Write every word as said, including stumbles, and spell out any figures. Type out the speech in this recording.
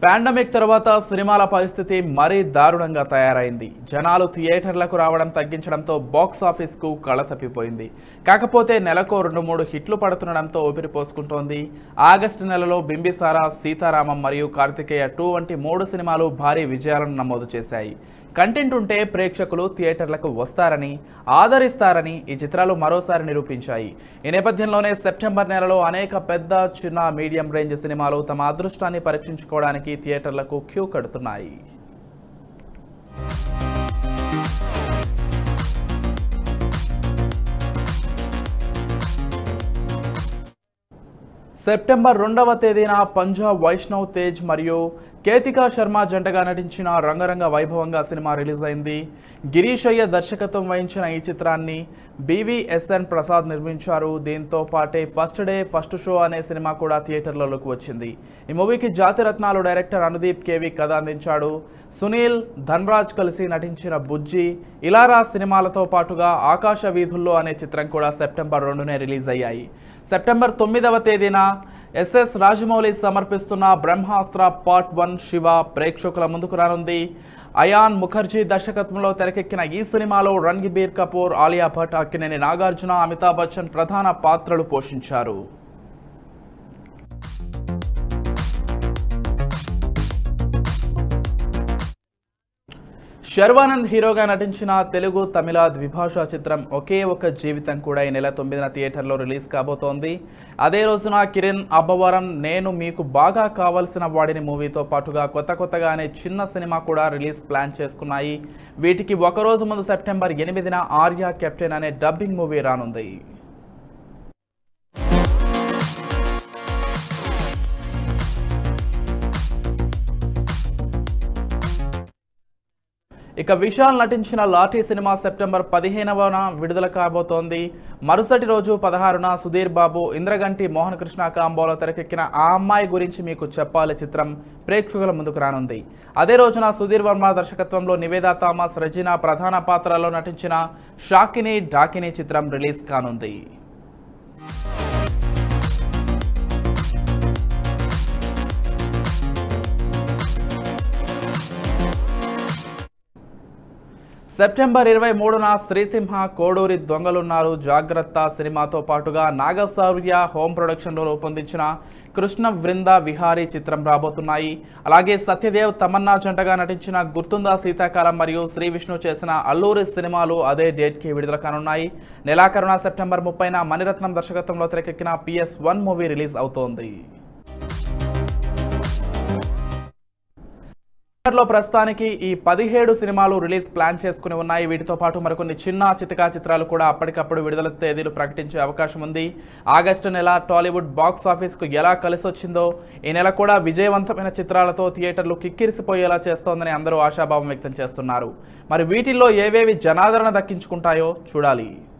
Pandemic తర్వాత సినిమాల పరిస్థితి మరీ దారుణంగా తయారైంది. జనాలు థియేటర్లకు రావడం తగ్గించడంతో బాక్స్ ఆఫీస్కు కళ తప్పిపోయింది. కాకపోతే నెలకు రెండు మూడు హిట్లు పడుతుండడంతో ఊపిరి పోసుకుంటోంది. ఆగస్టు నెలలో బింబిసారా, సీతారామం మరియు కార్తికేయ టూ వంటి మూడు సినిమాలు భారీ విజయాలను నమోదు చేశాయి. కంటెంట్ ఉంటే ప్రేక్షకులు థియేటర్లకు వస్తారని, ఆదరిస్తారని ఈ చిత్రాలు మరోసారి నిరూపించాయి. ఈ నేపథ్యంలోనే సెప్టెంబర్ నెలలో అనేక పెద్ద, చిన్న, మీడియం రేంజ్ సినిమాలు తమ అదృష్టాన్ని పరీక్షించుకోవడానికి థియేటర్లకు క్యూ కడుతున్నాయి. సెప్టెంబర్ రెండవ తేదీన పంజాబ్ వైష్ణవ్ తేజ్ మరియు కేతికా శర్మ జంటగా నటించిన రంగరంగ వైభవంగా సినిమా రిలీజ్ అయింది. గిరీశయ్య దర్శకత్వం వహించిన ఈ చిత్రాన్ని బివిఎస్ఎన్ ప్రసాద్ నిర్మించారు. దీంతో పాటే ఫస్ట్ డే ఫస్ట్ షో అనే సినిమా కూడా థియేటర్లలోకి వచ్చింది. ఈ మూవీకి జాతిరత్నాలు డైరెక్టర్ అనుదీప్ కేవి కథ అందించాడు. సునీల్, ధన్రాజ్ కలిసి నటించిన బుజ్జి, ఇలారా సినిమాలతో పాటుగా ఆకాశ వీధుల్లో అనే చిత్రం కూడా సెప్టెంబర్ రెండునే రిలీజ్ అయ్యాయి. సెప్టెంబర్ తొమ్మిదవ తేదీన ఎస్ఎస్ రాజమౌళి సమర్పిస్తున్న బ్రహ్మాస్త్ర పార్ట్ వన్ శివ ప్రేక్షకుల ముందుకు రానుంది. అయాన్ ముఖర్జీ దర్శకత్వంలో తెరకెక్కిన ఈ సినిమాలో రణ్బీర్ కపూర్, ఆలియా భట్, అక్కినేని నాగార్జున, అమితాబ్ బచ్చన్ ప్రధాన పాత్రలు పోషించారు. శర్వానంద్ హీరోగా నటించిన తెలుగు, తమిళ ద్విభాషా చిత్రం ఒకే ఒక జీవితం కూడా ఈ నెల తొమ్మిదిన థియేటర్లో రిలీజ్ కాబోతోంది. అదే రోజున కిరణ్ అబ్బవరం నేను మీకు బాగా కావలసిన వాడిని మూవీతో పాటుగా కొత్త కొత్తగా అనే చిన్న సినిమా కూడా రిలీజ్ ప్లాన్ చేసుకున్నాయి. వీటికి ఒకరోజు ముందు సెప్టెంబర్ ఎనిమిదిన ఆర్య కెప్టెన్ అనే డబ్బింగ్ మూవీ రానుంది. ఇక విశాల్ నటించిన లాఠీ సినిమా సెప్టెంబర్ పదిహేనవన విడుదల కాబోతోంది. మరుసటి రోజు పదహారున సుధీర్ బాబు, ఇంద్రగంటి మోహన్ కృష్ణ కాంబోలో తెరకెక్కిన ఆ అమ్మాయి గురించి మీకు చెప్పాలి చిత్రం ప్రేక్షకుల ముందుకు రానుంది. అదే రోజున సుధీర్ వర్మ దర్శకత్వంలో నివేదా థామస్, రెజినా ప్రధాన పాత్రల్లో నటించిన షాకిని డాకిని చిత్రం రిలీజ్ కానుంది. సెప్టెంబర్ ఇరవై మూడున శ్రీసింహ, కోడూరి దొంగలున్నారు జాగ్రత్త సినిమాతో పాటుగా నాగశౌర్య హోమ్ ప్రొడక్షన్లో రూపొందించిన కృష్ణ వృంద విహారీ చిత్రం రాబోతున్నాయి. అలాగే సత్యదేవ్, తమన్నా జంటగా నటించిన గుర్తుందా శీతాకాలం మరియు శ్రీ విష్ణు చేసిన అల్లూరి సినిమాలు అదే డేట్కి విడుదల కానున్నాయి. నెలాఖరున సెప్టెంబర్ ముప్పైన మణిరత్నం దర్శకత్వంలో తెరకెక్కిన పిఎస్ వన్ మూవీ రిలీజ్ అవుతోంది. లో ప్రస్తుతానికి ఈ పదిహేడు సినిమాలు రిలీజ్ ప్లాన్ చేసుకుని ఉన్నాయి. వీటితో పాటు మరికొన్ని చిన్న చితకా చిత్రాలు కూడా అప్పటికప్పుడు విడుదల తేదీలు ప్రకటించే అవకాశం ఉంది. ఆగస్టు నెల టాలీవుడ్ బాక్స్ ఆఫీస్కు ఎలా కలిసి వచ్చిందో ఈ నెల కూడా విజయవంతమైన చిత్రాలతో థియేటర్లు కిక్కిరిసిపోయేలా చేస్తోందని అందరూ ఆశాభావం వ్యక్తం చేస్తున్నారు. మరి వీటిల్లో ఏవేవి జనాదరణ దక్కించుకుంటాయో చూడాలి.